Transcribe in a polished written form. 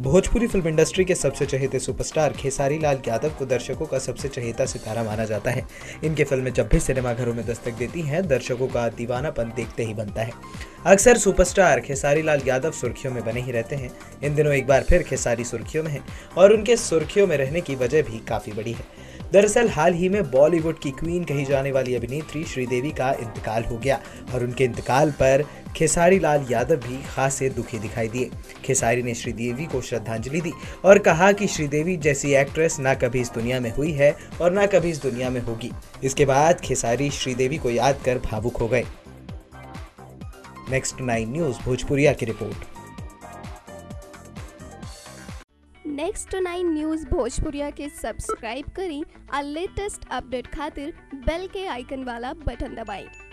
Bhojpuri film industry के सबसे चहेते सुपरस्टार खेसारी लाल यादव को दर्शकों का सबसे चहेता सितारा माना जाता है। इनकी फिल्में जब भी सिनेमाघरों में दस्तक देती हैं, दर्शकों का दीवानापन देखते ही बनता है। अक्सर सुपरस्टार खेसारी लाल यादव सुर्खियों में बने ही रहते हैं। इन दिनों एक बार फिर खेसारी सुर्खियों में है और उनके सुर्खियों में रहने की वजह भी काफी बड़ी है। दरअसल हाल ही में बॉलीवुड की क्वीन कही जाने वाली अभिनेत्री श्रीदेवी का इंतकाल हो गया और उनके इंतकाल पर खेसारी लाल यादव भी खासे दुखी दिखाई दिए। खेसारी ने श्रीदेवी को श्रद्धांजलि दी और कहा कि श्रीदेवी जैसी एक्ट्रेस ना कभी इस दुनिया में हुई है और ना कभी इस दुनिया में होगी। इसके बाद खेसारी श्रीदेवी को याद कर भावुक हो गए। नेक्स्ट 9 न्यूज़ भोजपुरिया की रिपोर्ट। नेक्स्ट 9 न्यूज़ भोजपुरिया के सब्सक्राइब करी और लेटेस्ट अपडेट खातिर बेल के आइकन वाला बटन दबाएं।